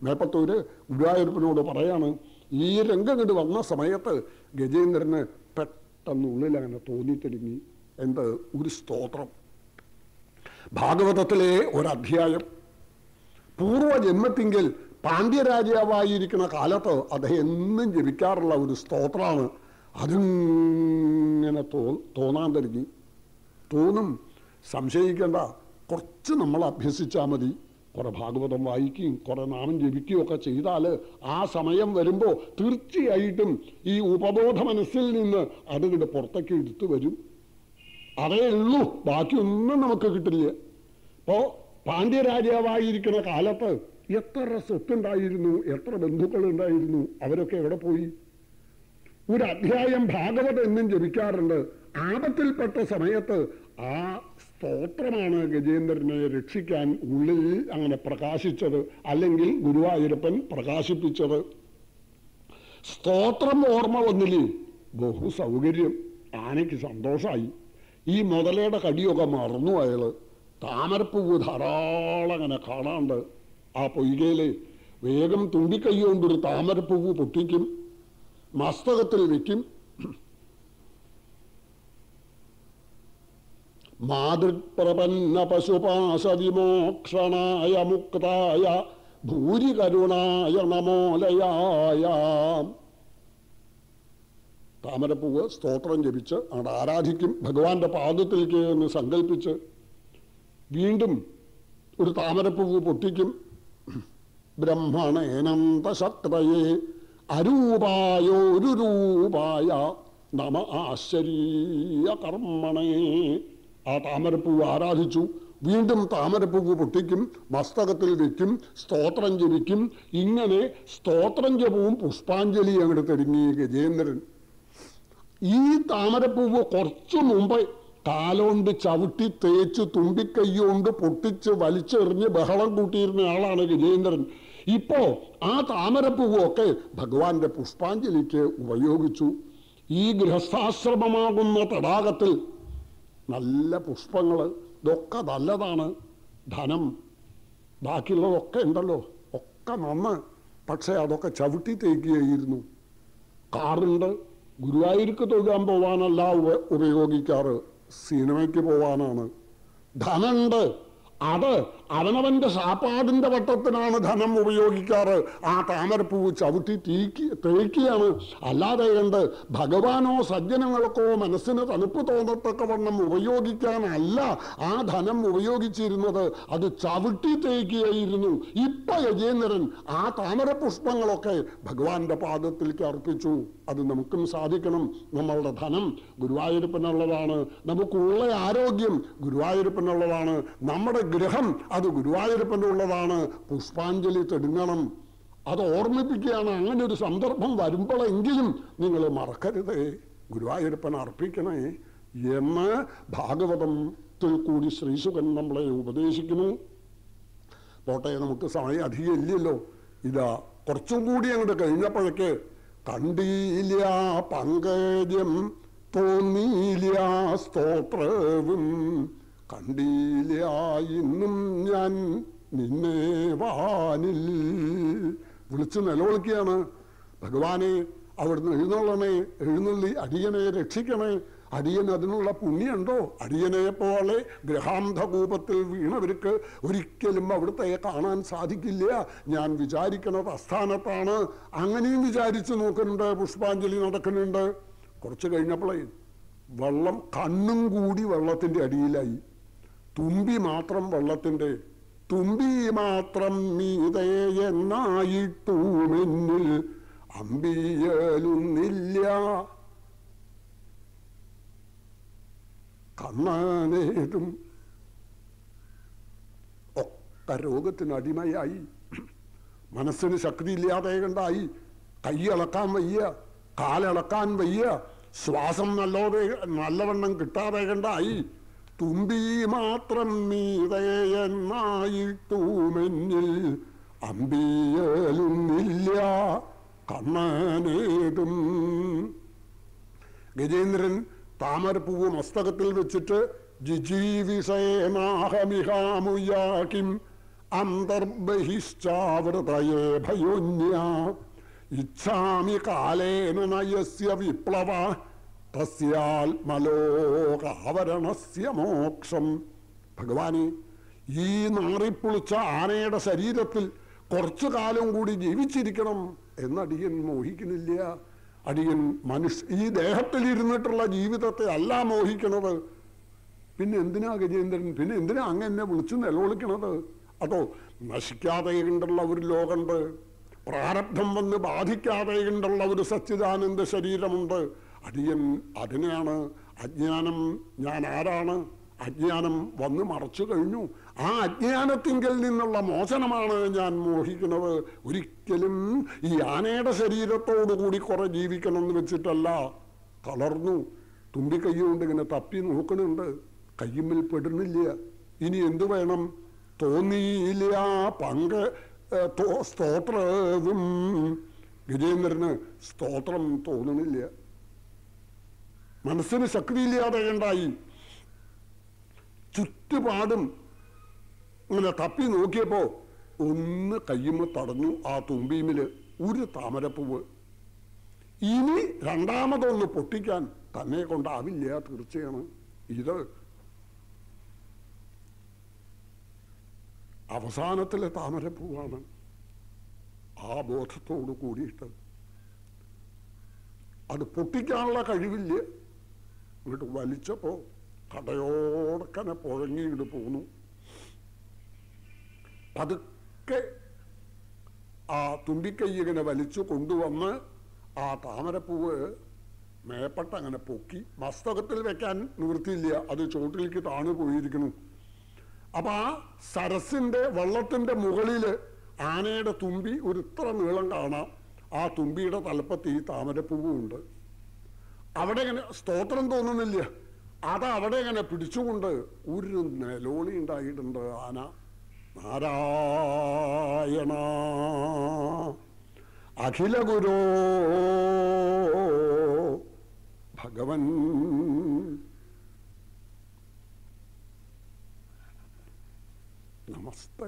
മേപ്പത്തൂര് ഗുരുവായൂരപ്പനോട് പറയാണ്, ഈ രംഗം കണ്ട് വന്ന സമയത്ത് ഗജേന്ദ്രന് പെട്ടെന്നുള്ളിൽ അങ്ങനെ തോന്നിത്തിരിങ്ങി. എന്ത്? ഒരു സ്തോത്രം. ഭാഗവതത്തിലെ ഒരധ്യായം. പൂർവജന്മത്തിങ്കിൽ പാണ്ഡ്യരാജാവായിരിക്കുന്ന കാലത്ത് അദ്ദേഹം എന്നും ജപിക്കാറുള്ള ഒരു സ്തോത്രമാണ്. അതിങ്ങനെ തോന്നാൻ തുടങ്ങി. തോന്നും, സംശയിക്കേണ്ട. കുറച്ച് നമ്മൾ അഭ്യസിച്ചാൽ മതി. കുറെ ഭാഗവതം വായിക്കുകയും കുറെ നാമം ജപിക്കുകയും ഒക്കെ ചെയ്താൽ ആ സമയം വരുമ്പോൾ തീർച്ചയായിട്ടും ഈ ഉപബോധ മനസ്സിൽ നിന്ന് അതിവിടെ പുറത്തേക്ക് എടുത്തു വരും. അതേ ഉള്ളൂ, ബാക്കിയൊന്നും നമുക്ക് കിട്ടില്ല. അപ്പോൾ പാണ്ഡ്യരാജാവായിരിക്കുന്ന കാലത്ത് എത്ര സ്വത്തുണ്ടായിരുന്നു, എത്ര ബന്ധുക്കളുണ്ടായിരുന്നു, അവരൊക്കെ എവിടെ പോയി? ഒരു അധ്യായം ഭാഗവതം എന്നും ജപിക്കാറുണ്ട്. ആപത്തിൽപ്പെട്ട സമയത്ത് ആ സ്തോത്രമാണ് ഗജേന്ദ്രനെ രക്ഷിക്കാൻ ഉള്ളിൽ അങ്ങനെ പ്രകാശിച്ചത്, അല്ലെങ്കിൽ ഗുരുവായൂരപ്പൻ പ്രകാശിപ്പിച്ചത്. സ്തോത്രം ഓർമ്മ വന്നില്ലേ, ബഹു സൗകര്യം. ആനയ്ക്ക് സന്തോഷമായി. ഈ മുതലയുടെ കടിയൊക്കെ മറന്നു അയാള്. താമരപ്പൂവ് ധാരാളം അങ്ങനെ കാണാണ്ട്. ആ പൊയ്കയില് വേഗം തുമ്പിക്കൈകൊണ്ടൊരു താമരപ്പൂവ് പൊട്ടിക്കും, മസ്തകത്തിൽ വെക്കും. മാതൃപ്രപന്ന പശുപാശവിമോക്ഷണായ മുക്തായ ഭൂരികരുണായ നമോലയായ. താമരപ്പൂവ് സ്തോത്രം ജപിച്ച് അവിടെ ആരാധിക്കും. ഭഗവാന്റെ പാദത്തിലേക്ക് എന്ന് സങ്കല്പിച്ച് വീണ്ടും ഒരു താമരപ്പൂവ് പൊട്ടിക്കും. ബ്രഹ്മണേനന്തശക്തയേ അരൂപായോരു രൂപായ നമ ആശ്ചര്യ കർമ്മണേ. ആ താമരപ്പൂവ് ആരാധിച്ചു. വീണ്ടും താമരപ്പൂവ് പൊട്ടിക്കും, മസ്തകത്തിൽ വെക്കും, സ്തോത്രം ജപിക്കും. ഇങ്ങനെ സ്തോത്രം ജപവും പുഷ്പാഞ്ജലി അങ്ങോട്ട് തുടങ്ങി ഗജേന്ദ്രൻ. ഈ താമരപ്പൂവ് കുറച്ചു മുമ്പ് കാലോണ്ട് ചവിട്ടി തേച്ച് തുമ്പിക്കൈകൊണ്ട് പൊട്ടിച്ച് വലിച്ചെറിഞ്ഞ് ബഹളം കൂട്ടിയിരുന്ന ആളാണ് ഗജേന്ദ്രൻ. ഇപ്പോ ആ താമരപ്പൂവൊക്കെ ഭഗവാന്റെ പുഷ്പാഞ്ജലിക്ക് ഉപയോഗിച്ചു. ഈ ഗൃഹസ്ഥാശ്രമമാകുന്ന തടാകത്തിൽ നല്ല പുഷ്പങ്ങൾ, ഇതൊക്കെ നല്ലതാണ്. ധനം ബാക്കിയുള്ളതൊക്കെ ഉണ്ടല്ലോ, ഒക്കെ നന്ന്. പക്ഷെ അതൊക്കെ ചവിട്ടി തേക്കുകയായിരുന്നു. കാറുണ്ട്, ഗുരുവായൂർക്ക് തൊഴാൻ പോവാനല്ല ഉപയോഗിക്കാറ്, സിനിമയ്ക്ക് പോവാനാണ്. ധനമുണ്ട്, അത് അവനവന്റെ സാപ്പാടിന്റെ വട്ടത്തിനാണ് ധനം ഉപയോഗിക്കാറ്. ആ താമരപ്പൂവ് ചവിട്ടി തേക്കിയാണ്. അല്ലാതെ കണ്ട് ഭഗവാനോ സജ്ജനങ്ങൾക്കോ മനസ്സിന് തണുപ്പ് തോന്നത്തക്കവണ്ണം ഉപയോഗിക്കാനല്ല ആ ധനം ഉപയോഗിച്ചിരുന്നത്, അത് ചവിട്ടി തേക്കിയായിരുന്നു. ഇപ്പൊ ഗജേന്ദ്രൻ ആ താമരപുഷ്പങ്ങളൊക്കെ ഭഗവാന്റെ പാദത്തിലേക്ക് അർപ്പിച്ചു. അത് നമുക്കും സാധിക്കണം. നമ്മളുടെ ധനം ഗുരുവായൂരപ്പനുള്ളതാണ്, നമുക്കുള്ള ആരോഗ്യം ഗുരുവായൂരപ്പനുള്ളതാണ്, നമ്മുടെ ഗ്രഹം അത് ഗുരുവായൂരപ്പൻ്റെ ഉള്ളതാണ്. പുഷ്പാഞ്ജലി തെടുങ്ങണം. അത് ഓർമ്മിപ്പിക്കുകയാണ്. അങ്ങനെ ഒരു സന്ദർഭം വരുമ്പോഴെങ്കിലും നിങ്ങൾ മറക്കരുതേ, ഗുരുവായൂരപ്പൻ അർപ്പിക്കണേ എന്ന് ഭാഗവതത്തിൽ കൂടി ശ്രീശുകൻ നമ്മളെ ഉപദേശിക്കുന്നു. പോട്ടെ, നമുക്ക് സമയം അധികം ഇല്ലല്ലോ. ഇതാ കുറച്ചും കൂടി അങ്ങോട്ട് കഴിഞ്ഞപ്പോഴേക്ക് കണ്ടീല പങ്കജം തോന്നീല സ്തോത്രവും കണ്ടീല ഇന്നും ഞാൻ നിന്നെ വാനിൽ. വിളിച്ച് നിലവിളിക്കുകയാണ്. ഭഗവാനെ, അവിടുന്ന് എഴുന്നള്ളണേ, എഴുന്നള്ളി അടിയനെ രക്ഷിക്കണേ. അടിയൻ അതിനുള്ള പുണ്യമുണ്ടോ? അടിയനെ പോലെ ഗ്രഹാന്ധകൂപത്തിൽ വീണവർക്ക് ഒരിക്കലും അവിടുത്തെ കാണാൻ സാധിക്കില്ല. ഞാൻ വിചാരിക്കുന്നത് അസ്ഥാനത്താണ്. അങ്ങനെയും വിചാരിച്ചു നോക്കുന്നുണ്ട്, പുഷ്പാഞ്ജലി നടക്കുന്നുണ്ട്. കുറച്ച് കഴിഞ്ഞപ്പോഴേ വെള്ളം കണ്ണും കൂടി വെള്ളത്തിൻ്റെ അടിയിലായി. തുമ്പി മാത്രം വെള്ളത്തിൻ്റെ, തുമ്പി മാത്രം മീതേ എന്നായിട്ടുമെന്നിൽ അമ്പിയലൊന്നില്ല. കണ്ണാനേതും ഒക്കെ രോഗത്തിന് അടിമയായി. മനസ്സിന് ശക്തിയില്ലാതെ കണ്ടായി. കൈയിളക്കാൻ വയ്യ, കാലിളക്കാൻ വയ്യ, ശ്വാസം നല്ലവണ്ണം കിട്ടാതെ കണ്ടായി. തുമ്പി മാത്രം മീതയെന്നായിട്ടുമെന്നിൽ അമ്പിയലൊന്നില്ല കണ്ണനേതും. ഗജേന്ദ്രൻ താമരപ്പൂവ് മസ്തകത്തിൽ വെച്ചിട്ട് ജിജീവിഷേനാഹമിഹാമുയാകിം അന്തർബഹിശ്ചാവൃതയേ ഭയോന്യ ഇച്ഛാമി കാലേന നയസ്യ വിപ്ലവ തസ്യാത്മലോകാവരണസ്യ മോക്ഷം. ഭഗവാനെ, ഈ നാറിപ്പൊളിച്ച ആനയുടെ ശരീരത്തിൽ കുറച്ചു കാലം കൂടി ജീവിച്ചിരിക്കണം എന്നടിയൻ മോഹിക്കുന്നില്ല. അടിയൻ ഈ ദേഹത്തിൽ ഇരുന്നിട്ടുള്ള ജീവിതത്തെ അല്ല മോഹിക്കണത്. പിന്നെ എന്തിനാ ഗജേന്ദ്രൻ, പിന്നെ എന്തിനാ അങ്ങ് എന്നെ വിളിച്ചു നിലവിളിക്കണത്? അതോ നശിക്കാതെ കണ്ടുള്ള ഒരു ലോകമുണ്ട്, പ്രാരബ്ധം വന്ന് ബാധിക്കാതെ കണ്ടുള്ള ഒരു സച്ചിദാനന്ദ ശരീരമുണ്ട്. അടിയൻ അതിനെയാണ് അജ്ഞാനം. ഞാൻ ആരാണ്? അജ്ഞാനം വന്ന് മറച്ചു കഴിഞ്ഞു. ആ അജ്ഞാനത്തിങ്കിൽ നിന്നുള്ള മോചനമാണ് ഞാൻ മോഹിക്കുന്നത്. ഒരിക്കലും ഈ ആനയുടെ ശരീരത്തോടുകൂടി കുറെ ജീവിക്കണം എന്ന് വെച്ചിട്ടല്ല. തളർന്നു, തുമ്പിക്കൈ കൊണ്ട് ഇങ്ങനെ തപ്പി നോക്കണുണ്ട്, കയ്യുമ്മിൽ പെടുന്നില്ല. ഇനി എന്തു വേണം? തോന്നിയില്ല സ്തോത്രവും. ഗജേന്ദ്രന് സ്തോത്രം തോന്നണില്ല, മനസ്സിന് ശക്തിയില്ലാതെ ഉണ്ടായി. ചുറ്റുപാടും ഇങ്ങനെ തപ്പി നോക്കിയപ്പോ ഒന്ന് കയ്യുമ്മ തടഞ്ഞു, ആ തുമ്പിമില് ഒരു താമരപ്പൂവ്. ഇനി രണ്ടാമതൊന്ന് പൊട്ടിക്കാൻ തന്നെ കൊണ്ടാവില്ല, തീർച്ചയാണ്. ഇത് അവസാനത്തിലെ താമരപ്പൂവാണ്. ആ ബോധത്തോട് കൂടിയിട്ട് അത് പൊട്ടിക്കാനുള്ള കഴിവില്ല. ഇങ്ങോട്ട് വലിച്ചപ്പോ കടയോടക്കനെ പുഴങ്ങിയിട്ട് പോന്നു. പതുക്കെ ആ തുമ്പിക്കൈ ഇങ്ങനെ വലിച്ചു കൊണ്ടുവന്ന് ആ താമരപ്പൂവ് മേപ്പട്ട അങ്ങനെ പൊക്കി. മസ്തകത്തിൽ വെക്കാൻ നിവൃത്തിയില്ല, അത് ചോട്ടിലേക്ക് താണു പോയിരിക്കുന്നു. അപ്പൊ ആ സരസിന്റെ വെള്ളത്തിന്റെ മുകളില് ആനയുടെ തുമ്പി ഒരു ഇത്ര നീളം കാണാം. ആ തുമ്പിയുടെ തലപ്പത്ത് ഈ താമരപ്പൂവും ഉണ്ട്. അവിടെ ഇങ്ങനെ സ്തോത്രം തോന്നുന്നില്ല, അത് അവിടെ ഇങ്ങനെ പിടിച്ചുകൊണ്ട് ഒരു നിലോളി ഉണ്ടായിട്ടുണ്ട് ആന. നാരായണ അഖില ഗുരോ ഭഗവൻ നമസ്തേ.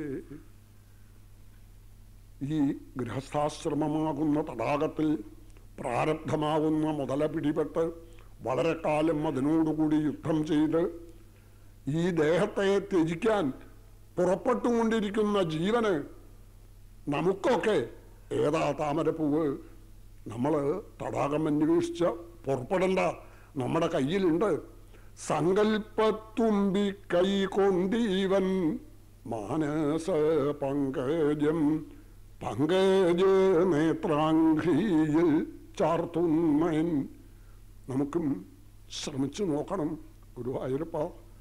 ഈ ഗൃഹസ്ഥാശ്രമമാകുന്ന തടാകത്തിൽ പ്രാരബ്ധമാകുന്ന മുതല പിടിപെട്ട് വളരെ കാലം അതിനോടുകൂടി യുദ്ധം ചെയ്ത് ഈ ദേഹത്തെ ത്യജിക്കാൻ പുറപ്പെട്ടുകൊണ്ടിരിക്കുന്ന ജീവന് നമുക്കൊക്കെ ഏതാ താമരപ്പൂവ്? നമ്മൾ തടാകം അന്വേഷിച്ച് പുറപ്പെടണ്ട, നമ്മുടെ കയ്യിലുണ്ട്. സങ്കൽപ്പത്തുമ്പി കൈ കൊണ്ടീവൻ മാനസ പങ്കജം പങ്കജ നേത്രാംഘ്രിയിൽ ചാർത്തുന്നൻ. നമുക്കും ശ്രമിച്ചു നോക്കണം. ഗുരുവായൂരപ്പ,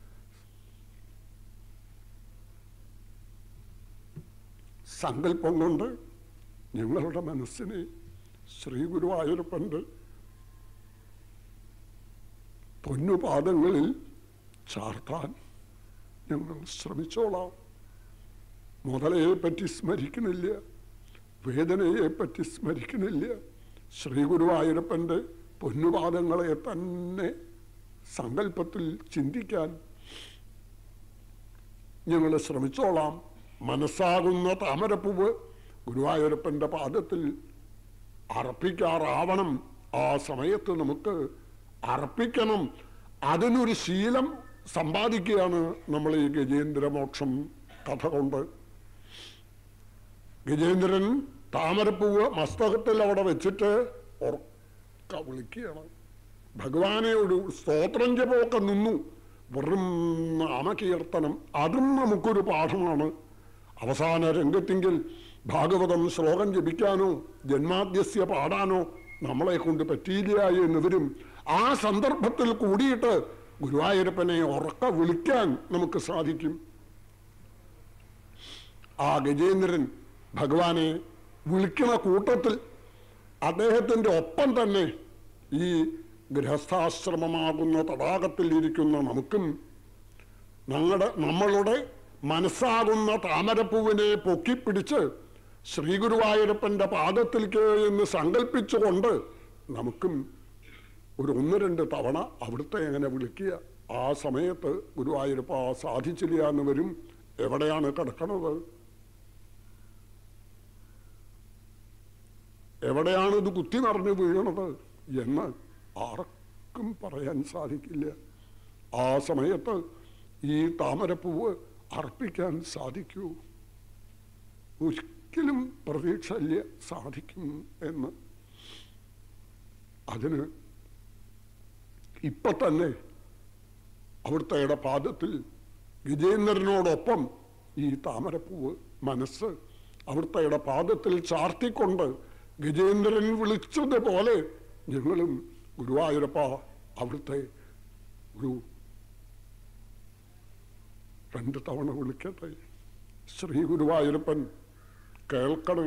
സങ്കല്പം കൊണ്ട് ഞങ്ങളുടെ മനസ്സിനെ ശ്രീ ഗുരുവായൂരപ്പൻ്റെ പൊന്നുപാദങ്ങളിൽ ചാർത്താൻ ഞങ്ങൾ ശ്രമിച്ചോളാം. മുതലയെ പറ്റി സ്മരിക്കുന്നില്ല, വേദനയെ പറ്റി സ്മരിക്കുന്നില്ല. ശ്രീ ഗുരുവായൂരപ്പൻ്റെ പൊന്നുപാദങ്ങളെ തന്നെ സങ്കല്പത്തിൽ ചിന്തിക്കാൻ ഞങ്ങൾ ശ്രമിച്ചോളാം. മനസ്സാകുന്ന താമരപ്പൂവ് ഗുരുവായൂരപ്പൻ്റെ പാദത്തിൽ അർപ്പിക്കാറാവണം. ആ സമയത്ത് നമുക്ക് അർപ്പിക്കണം. അതിനൊരു ശീലം സമ്പാദിക്കുകയാണ് നമ്മൾ ഈ ഗജേന്ദ്രമോക്ഷം കഥ കൊണ്ട്. ഗജേന്ദ്രൻ താമരപ്പൂവ് മസ്തകത്തിൽ അവിടെ വെച്ചിട്ട് ഉറക്ക വിളിക്കുകയാണ്. ഭഗവാനെ ഒരു സ്തോത്രം ജപമൊക്കെ നിന്നു. വെറും നാമകീർത്തനം, അതും നമുക്കൊരു പാഠമാണ്. അവസാന രംഗത്തെങ്കിൽ ഭാഗവതം ശ്ലോകം ജപിക്കാനോ ജന്മാദ്യസ്യ പാടാനോ നമ്മളെ കൊണ്ട് പറ്റിയില്ല എന്ന് വരും. ആ സന്ദർഭത്തിൽ കൂടിയിട്ട് ഗുരുവായൂരപ്പനെ ഉറക്ക വിളിക്കാൻ നമുക്ക് സാധിക്കും. ആ ഗജേന്ദ്രൻ ഭഗവാനെ വിളിക്കുന്ന കൂട്ടത്തിൽ അദ്ദേഹത്തിൻ്റെ ഒപ്പം തന്നെ ഈ ഗൃഹസ്ഥാശ്രമമാകുന്ന തടാകത്തിൽ ഇരിക്കുന്ന നമുക്കും നമ്മളുടെ മനസ്സാകുന്ന താമരപ്പൂവിനെ പൊക്കിപ്പിടിച്ച് ശ്രീ ഗുരുവായൂരപ്പൻ്റെ പാദത്തിലേക്ക് എന്ന് സങ്കല്പിച്ചുകൊണ്ട് നമുക്കും ഒരു 1-2 തവണ അവിടുത്തെ എങ്ങനെ വിളിക്കുക. ആ സമയത്ത് ഗുരുവായൂരപ്പ സാധിച്ചില്ല എന്ന് വരും. എവിടെയാണ് കിടക്കണത്? എവിടെയാണ് ഇത് കുത്തി നിറഞ്ഞു വീഴണത് എന്ന് ആർക്കും പറയാൻ സാധിക്കില്ല. ആ സമയത്ത് ഈ താമരപ്പൂവ് അർപ്പിക്കാൻ സാധിക്കൂ? ഒരിക്കലും പ്രതീക്ഷയില്ല സാധിക്കും എന്ന്. അതിന് ഇപ്പൊ തന്നെ അവിടുത്തെ പാദത്തിൽ ഗജേന്ദ്രനോടൊപ്പം ഈ താമരപ്പൂവ് മനസ്സ് അവിടുത്തെ പാദത്തിൽ ചാർത്തിക്കൊണ്ട് ഗജേന്ദ്രൻ വിളിച്ചതുപോലെ ഞങ്ങളും ഗുരുവായൂരപ്പ അവിടുത്തെ ഒരു 2 തവണ വിളിക്കട്ടെ. ശ്രീ ഗുരുവായൂരപ്പൻ കേൾക്കണേ.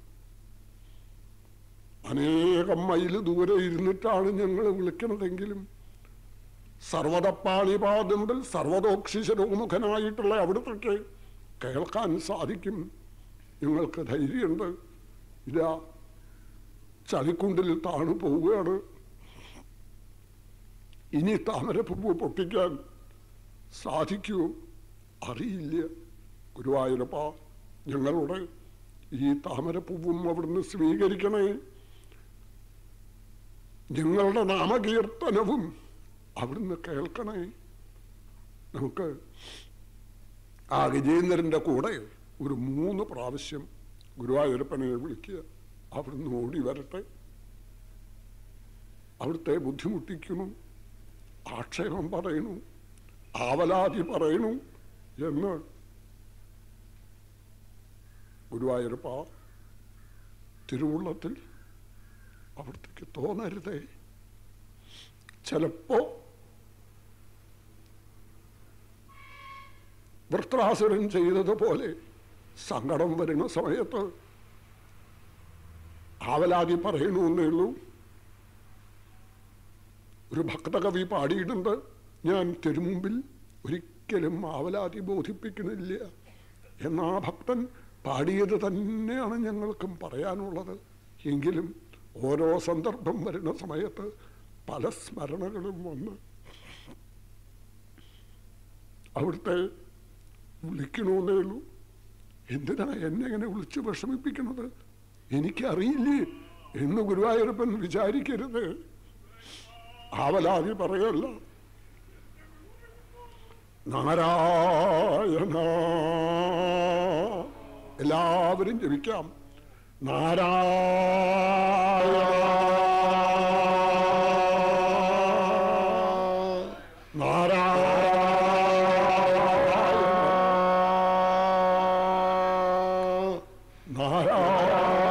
അനേകം മൈൽ ദൂരെ ഇരുന്നിട്ടാണ് ഞങ്ങൾ വിളിക്കണതെങ്കിലും സർവതപ്പാണിപാദം മുതൽ സർവതോക്ഷിശരോമുഖനായിട്ടുള്ള അവിടുത്തെ കേൾക്കാൻ സാധിക്കും. ഞങ്ങൾക്ക് ധൈര്യമുണ്ട്. ഇതാ ചളിക്കുണ്ടിൽ താണു പോവുകയാണ്. ഇനി താമരപ്പൂവ് പൊട്ടിക്കാൻ സാധിക്കുമോ അറിയില്ല. ഗുരുവായൂരപ്പ ഞങ്ങളുടെ ഈ താമരപ്പൂവും അവിടുന്ന് സ്വീകരിക്കണേ. ഞങ്ങളുടെ നാമകീർത്തനവും അവിടുന്ന് കേൾക്കണേ. നമുക്ക് ആ ഗജേന്ദ്രൻ്റെ കൂടെ ഒരു 3 പ്രാവശ്യം ഗുരുവായൂരപ്പനെ വിളിക്കുക. അവിടുന്ന് ഓടി വരട്ടെ. അവിടുത്തെ ബുദ്ധിമുട്ടിക്കുന്നു, ആക്ഷേപം പറയണു, ആവലാതി പറയണു എന്ന് ഗുരുവായൂരപ്പ തിരുവുള്ളത്തിൽ അവിടത്തേക്ക് തോന്നരുതേ. ചിലപ്പോ വൃത്രാസുരൻ ചെയ്തതുപോലെ സങ്കടം വരുന്ന സമയത്ത് ആവലാതി പറയണമെന്നേ ഉള്ളൂ. ഒരു ഭക്തകവി പാടിയിട്ടുണ്ട്, ഞാൻ തിരുമുമ്പിൽ ഒരിക്കലും ആവലാതി ബോധിപ്പിക്കുന്നില്ല. എന്നാ ഭക്തൻ പാടിയത് തന്നെയാണ് ഞങ്ങൾക്കും പറയാനുള്ളത്. എങ്കിലും ഓരോ സന്ദർഭം വരുന്ന സമയത്ത് പല സ്മരണകളും വന്ന് അവിടുത്തെ വിളിക്കണമെന്നേ ഉള്ളൂ. എന്തിനാ എന്നെ എങ്ങനെ വിളിച്ച് വിഷമിപ്പിക്കുന്നത്? എനിക്കറിയില്ലേ എന്ന് ഗുരുവായൂരപ്പൻ വിചാരിക്കരുത്. ആവലാതി പറയല്ല. നാരായണ എല്ലാവരും ജപിക്കാം. നാരായണ നാരായണ നാരായണ